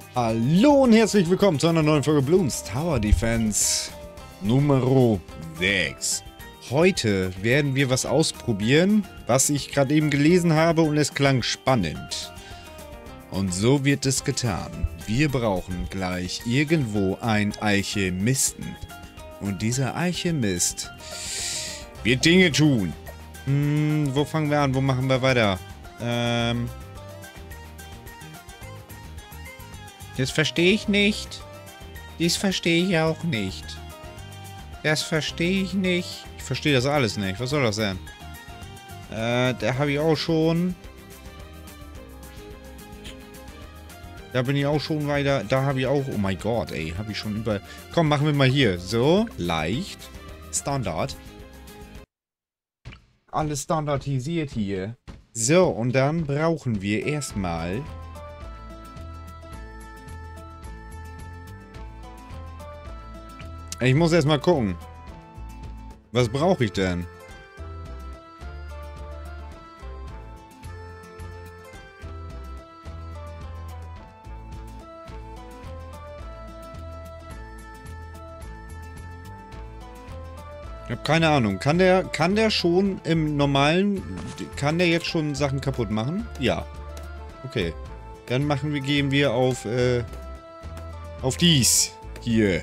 Hallo und herzlich willkommen zu einer neuen Folge Bloons Tower Defense Nummer 6. Heute werden wir was ausprobieren, was ich gerade eben gelesen habe und es klang spannend. Und so wird es getan. Wir brauchen gleich irgendwo einen Alchemisten. Und dieser Alchemist wird Dinge tun. Wo fangen wir an? Wo machen wir weiter? Das verstehe ich nicht. Das verstehe ich auch nicht. Das verstehe ich nicht. Ich verstehe das alles nicht. Was soll das sein? Da habe ich auch schon. Da bin ich auch schon weiter. Da habe ich auch. Oh mein Gott, ey. Habe ich schon überall. Komm, machen wir mal hier. So. Leicht. Standard. Alles standardisiert hier. So, und dann brauchen wir erstmal. Ich muss erstmal gucken. Was brauche ich denn? Ich habe keine Ahnung. Kann der schon im normalen... Kann der jetzt schon Sachen kaputt machen? Ja. Okay. Dann gehen wir auf dies. Hier.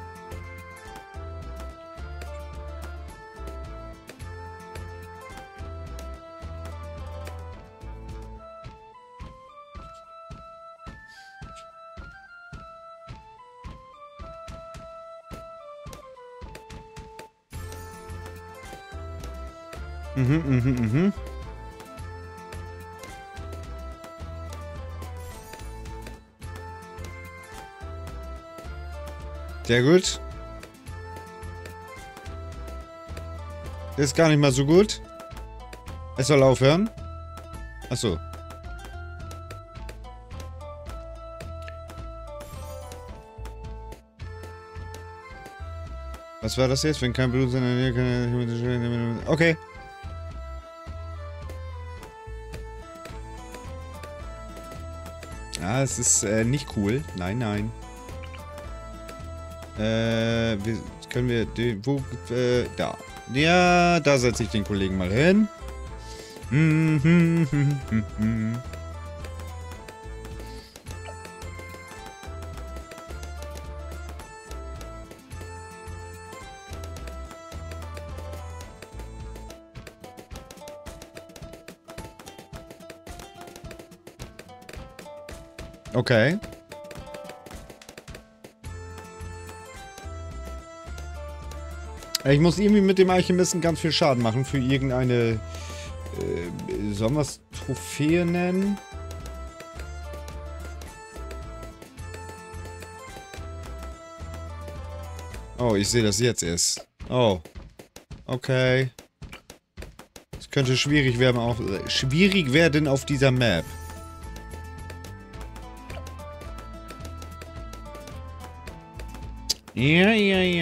Sehr gut. Das ist gar nicht mal so gut. Es soll aufhören. Achso. Was war das jetzt? Wenn kein Blut in der Nähe kann... Okay. Ah, es ist nicht cool. Nein, nein. Können wir... Da. Ja, da setze ich den Kollegen mal hin. Okay. Ich muss irgendwie mit dem Alchemisten ganz viel Schaden machen für irgendeine... sollen wir es Trophäe nennen? Oh, ich sehe das jetzt erst. Oh. Okay. Es könnte schwierig werden auf dieser Map. Ja.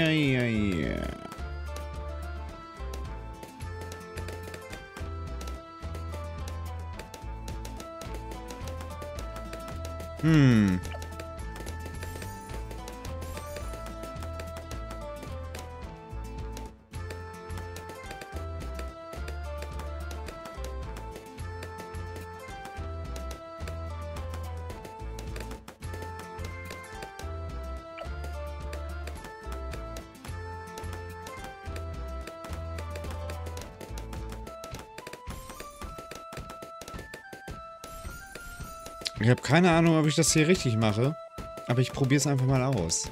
Ich habe keine Ahnung, ob ich das hier richtig mache. Aber ich probiere es einfach mal aus.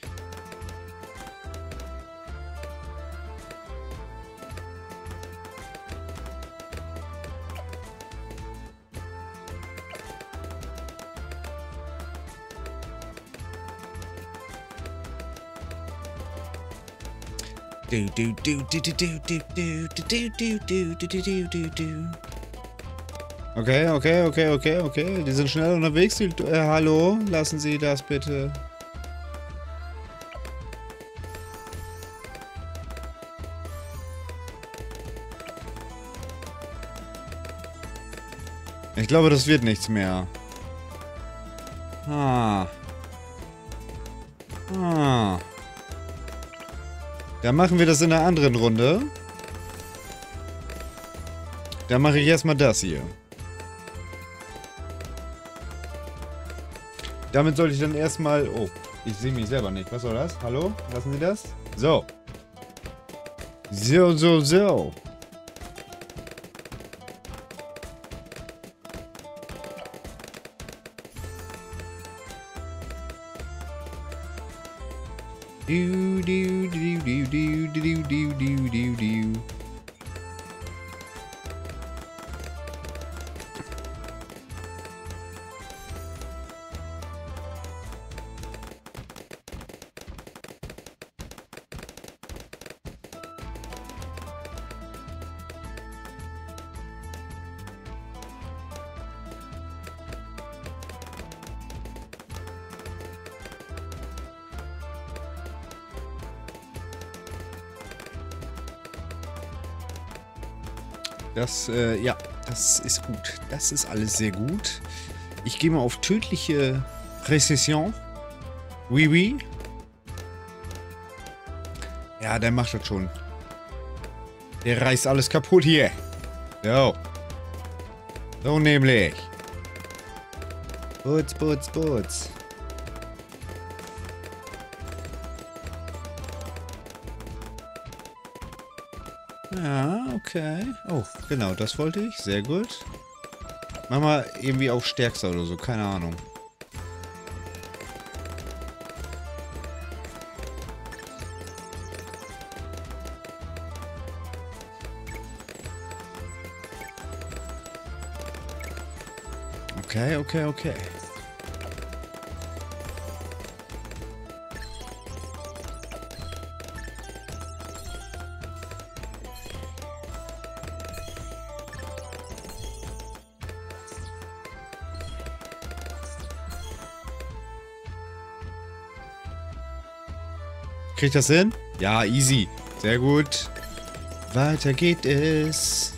Okay. Die sind schnell unterwegs. Hallo, lassen Sie das bitte. Ich glaube, das wird nichts mehr. Ah. Ah. Dann machen wir das in einer anderen Runde. Dann mache ich erstmal das hier. Damit sollte ich dann erstmal... Oh, ich sehe mich selber nicht. Was soll das? Hallo? Lassen Sie das? So. So. Das, ja, das ist gut. Das ist alles sehr gut. Ich gehe mal auf tödliche Präzision. Oui. Ja, der macht das schon. Der reißt alles kaputt hier. So. So nämlich. Putz. Ja, okay. Oh, genau, das wollte ich. Sehr gut. Mach mal irgendwie auf Stärkster oder so. Keine Ahnung. Okay. Kriegt das hin? Ja, easy. Sehr gut. Weiter geht es.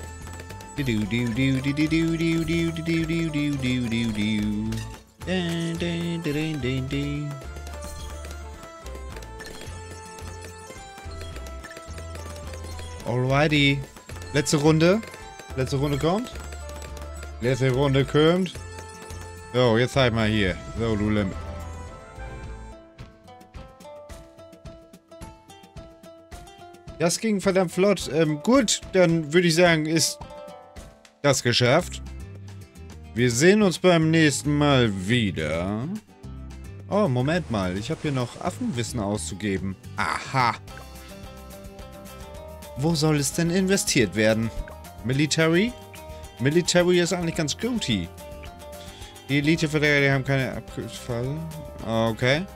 Alrighty. Letzte Runde. Letzte Runde kommt. Letzte Runde kommt. So, jetzt halt mal hier. So, du Limit. Das ging verdammt flott. Gut, dann würde ich sagen, ist das geschafft. Wir sehen uns beim nächsten Mal wieder. Oh, Moment mal. Ich habe hier noch Affenwissen auszugeben. Aha. Wo soll es denn investiert werden? Military? Military ist eigentlich ganz gut hier. Die Elite-Verteidiger haben keine Abfall. Okay.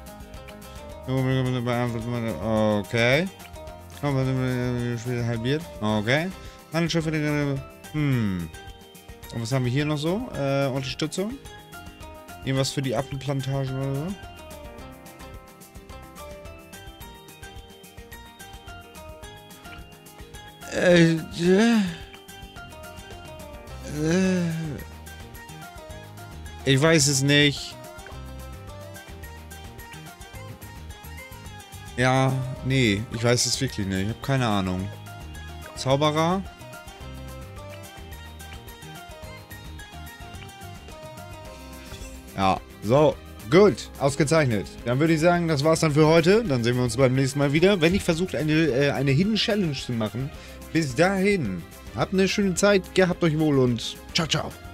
Okay. Halbiert. Okay. Handelsschiffe. Und was haben wir hier noch so? Unterstützung? Irgendwas für die Affenplantagen oder so? Ich weiß es nicht. Ja, nee, ich weiß es wirklich nicht. Ich habe keine Ahnung. Zauberer? Ja, so, gut, ausgezeichnet. Dann würde ich sagen, das war's dann für heute. Dann sehen wir uns beim nächsten Mal wieder. Wenn ich versuche, eine Hidden Challenge zu machen. Bis dahin, habt eine schöne Zeit, gehabt euch wohl und ciao, ciao.